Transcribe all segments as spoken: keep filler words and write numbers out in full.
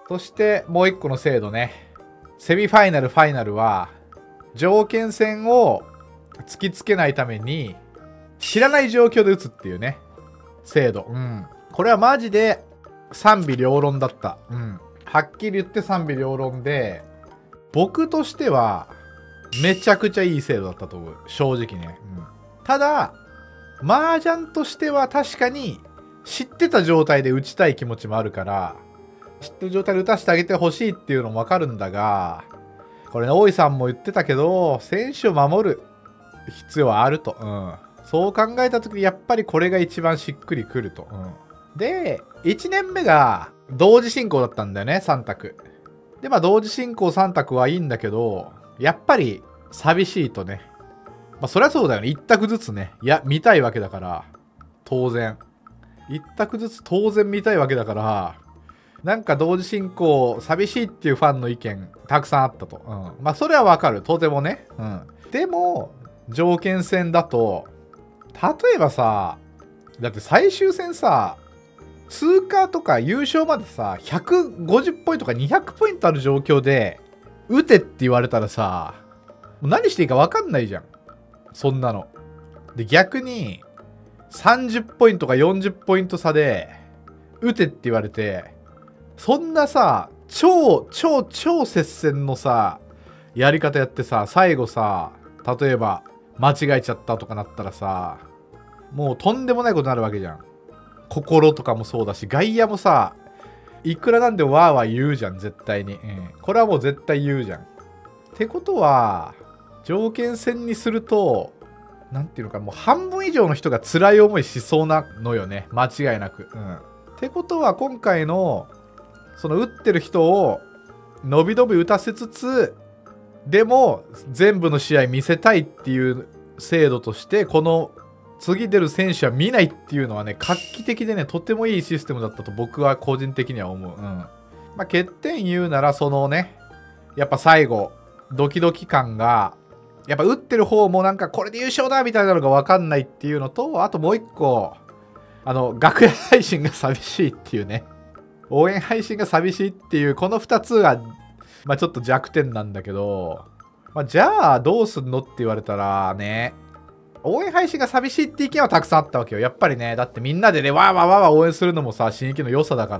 そしてもう一個の制度ね。セミファイナル、ファイナルは、条件戦を突きつけないために、知らない状況で打つっていうね、制度。うん。これはマジで賛否両論だった。うん。はっきり言って賛否両論で、僕としては、めちゃくちゃいい制度だったと思う。正直ね。うん、ただ、麻雀としては確かに、知ってた状態で打ちたい気持ちもあるから、知ってる状態で打たせてあげてほしいっていうのもわかるんだが、これね、大井さんも言ってたけど、選手を守る必要はあると。うん。そう考えたときに、やっぱりこれが一番しっくりくると。うん、で、いちねんめが同時進行だったんだよね、さん択。で、まあ、同時進行さん択はいいんだけど、やっぱり寂しいとね。まあ、そりゃそうだよね。いち択ずつね。いや、見たいわけだから。当然。いち択ずつ当然見たいわけだから、なんか同時進行寂しいっていうファンの意見たくさんあったと。うん。まあそれはわかる。とてもね。うん。でも、条件戦だと、例えばさ、だって最終戦さ、通過とか優勝までさ、ひゃくごじゅうポイントかにひゃくポイントある状況で、打てって言われたらさ、もう何していいかわかんないじゃん。そんなの。で、逆に、さんじゅうポイントかよんじゅうポイント差で、打てって言われて、そんなさ、超、超、超接戦のさ、やり方やってさ、最後さ、例えば、間違えちゃったとかなったらさ、もうとんでもないことになるわけじゃん。心とかもそうだし、外野もさ、いくらなんでもわーわー言うじゃん、絶対に。うん。これはもう絶対言うじゃん。ってことは、条件戦にすると、なんていうのか、もう半分以上の人が辛い思いしそうなのよね。間違いなく。うん。ってことは、今回の、その打ってる人を、のびのび打たせつつ、でも、全部の試合見せたいっていう制度として、この、次出る選手は見ないっていうのはね、画期的でね、とてもいいシステムだったと僕は個人的には思う。うん。まあ、欠点言うなら、そのね、やっぱ最後、ドキドキ感が、やっぱ打ってる方もなんかこれで優勝だみたいなのが分かんないっていうのと、あともう一個、あの、楽屋配信が寂しいっていうね。応援配信が寂しいっていう、このふたつが、まあちょっと弱点なんだけど、まあ、じゃあどうすんのって言われたらね、応援配信が寂しいって意見はたくさんあったわけよ。やっぱりね、だってみんなでね、わーわーわーわー応援するのもさ、新域の良さだから、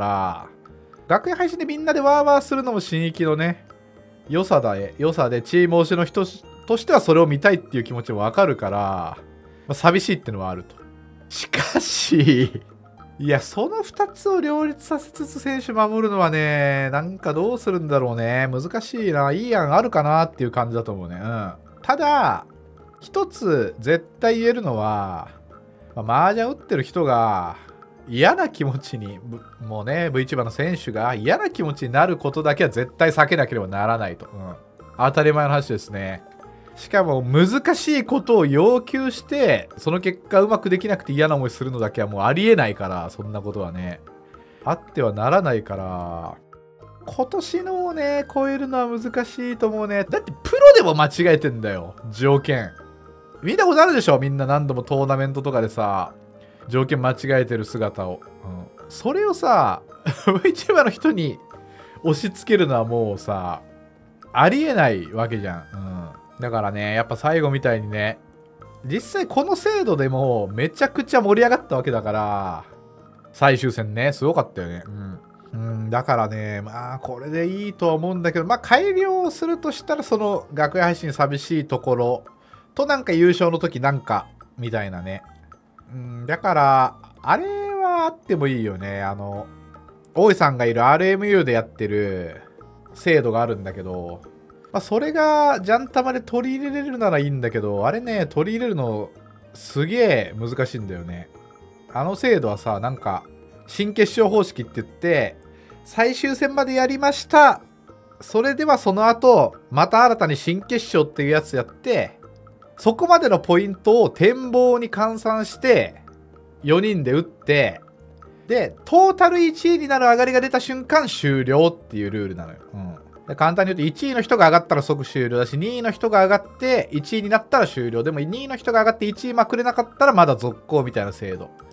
楽屋配信でみんなでわーわーするのも新域のね、良さだ、良さで、チーム推しの人としてはそれを見たいっていう気持ちもわかるから、まあ、寂しいってのはあると。しかし、いや、そのふたつを両立させつつ選手守るのはね、なんかどうするんだろうね。難しいな。いい案あるかなっていう感じだと思うね。うん。ただ、一つ絶対言えるのは、まあ、麻雀打ってる人が嫌な気持ちに、もうね、ブイチューバー の選手が嫌な気持ちになることだけは絶対避けなければならないと。うん。当たり前の話ですね。しかも難しいことを要求して、その結果うまくできなくて嫌な思いするのだけはもうありえないから、そんなことはね。あってはならないから、今年のをね、超えるのは難しいと思うね。だってプロでも間違えてんだよ、条件。見たことあるでしょ、みんな何度もトーナメントとかでさ、条件間違えてる姿を。うん、それをさ、ブイチューバー の人に押し付けるのはもうさ、ありえないわけじゃん。うんだからね、やっぱ最後みたいにね、実際この制度でもめちゃくちゃ盛り上がったわけだから、最終戦ね、すごかったよね。うん。うん、だからね、まあこれでいいとは思うんだけど、まあ改良するとしたらその楽屋配信寂しいところとなんか優勝の時なんかみたいなね。うん、だから、あれはあってもいいよね。あの、大井さんがいる アールエムユー でやってる制度があるんだけど、まあ、それがジャンタマで取り入れれるならいいんだけど、あれね、取り入れるのすげえ難しいんだよね。あの制度はさ、なんか、新決勝方式って言って、最終戦までやりました。それではその後、また新たに新決勝っていうやつやって、そこまでのポイントを展望に換算して、よにんで打って、で、トータルいちいになる上がりが出た瞬間終了っていうルールなのよ。うん簡単に言うといちいの人が上がったら即終了だし、にいの人が上がっていちいになったら終了。でもにいの人が上がっていちいまくれなかったらまだ続行みたいな制度。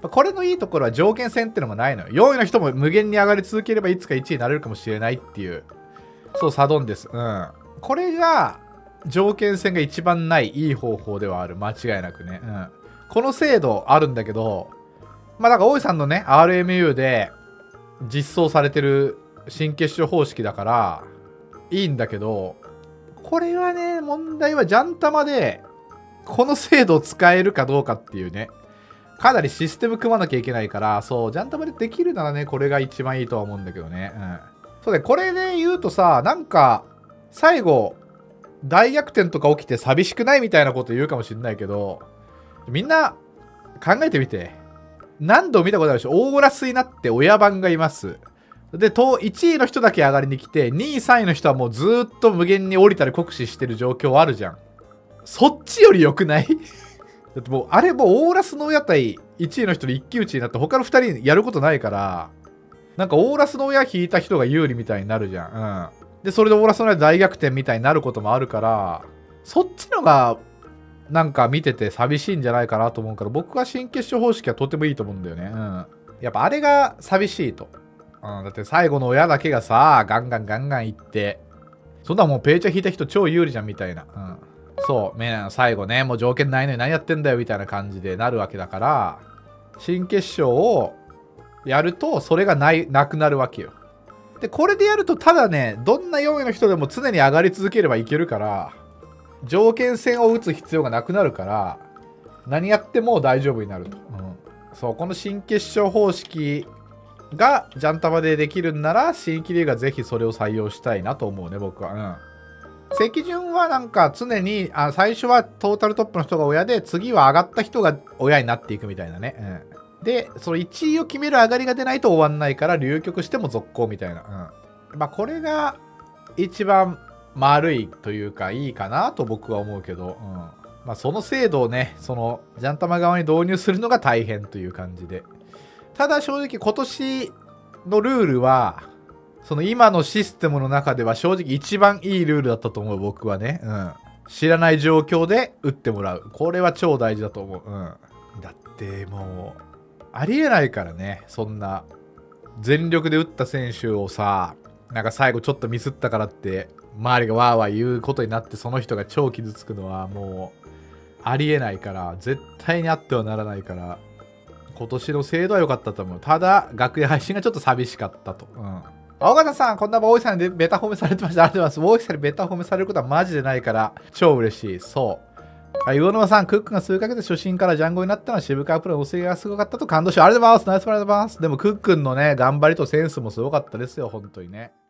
これのいいところは条件戦ってのもないのよ。よんいの人も無限に上がり続ければいつかいちいになれるかもしれないっていう。そう、サドンです。うん。これが、条件戦が一番ないいい方法ではある。間違いなくね。うん。この制度あるんだけど、まあだから大井さんのね、アールエムユー で実装されてる新結晶方式だから、いいんだけど、これはね、問題はジャンタマで、この制度を使えるかどうかっていうね。かなりシステム組まなきゃいけないから、そう、ジャンタマでできるならね、これが一番いいとは思うんだけどね。うん。そうで、これで言うとさ、なんか、最後、大逆転とか起きて寂しくないみたいなこと言うかもしれないけど、みんな、考えてみて。何度も見たことあるでしょ。オーゴラスになって親番がいます。で、いちいの人だけ上がりに来て、にい、さんいの人はもうずーっと無限に降りたり酷使してる状況あるじゃん。そっちより良くないだってもう、あれもうオーラスの親対いちいの人で一騎打ちになって他のふたりやることないから、なんかオーラスの親引いた人が有利みたいになるじゃん。うん。で、それでオーラスの親大逆転みたいになることもあるから、そっちのが、なんか見てて寂しいんじゃないかなと思うから、僕は新結晶方式はとてもいいと思うんだよね。うん。やっぱあれが寂しいと。うん。だって最後の親だけがさ、ガンガンガンガンいって、そんなもうペーチャー引いた人超有利じゃんみたいな。うん。そう、ね、最後ね、もう条件ないのに何やってんだよみたいな感じでなるわけだから、新結晶をやると、それがない、なくなるわけよ。で、これでやると、ただね、どんなよんいの人でも常に上がり続ければいけるから、条件戦を打つ必要がなくなるから、何やっても大丈夫になると。うん、そう、この新結晶方式がジャンタマでできるんなら、新規リーグはぜひそれを採用したいなと思うね、僕は。うん。席順はなんか常にあ最初はトータルトップの人が親で次は上がった人が親になっていくみたいなね、うん、でそのいちいを決める上がりが出ないと終わんないから流局しても続行みたいな、うん、まあこれが一番丸いというかいいかなと僕は思うけど、うん、まあその制度をねそのジャンタマ側に導入するのが大変という感じで、ただ正直今年のルールはその今のシステムの中では正直一番いいルールだったと思う、僕はね。うん。知らない状況で打ってもらう。これは超大事だと思う。うん。だってもう、ありえないからね。そんな、全力で打った選手をさ、なんか最後ちょっとミスったからって、周りがわーわー言うことになってその人が超傷つくのはもう、ありえないから、絶対にあってはならないから、今年の制度は良かったと思う。ただ、楽屋配信がちょっと寂しかったと。うん。尾形さん、こんな大井さんにベタ褒めされてました。ありがとうございます。大井さんにベタ褒めされることはマジでないから、超嬉しい。そう。はい、魚沼さん、クックが数ヶ月初心からジャンゴになったのは渋川プロのお世話がすごかったと感動し、ありがとうございます。ナイスプライドバース。でも、クックンのね、頑張りとセンスもすごかったですよ、本当にね。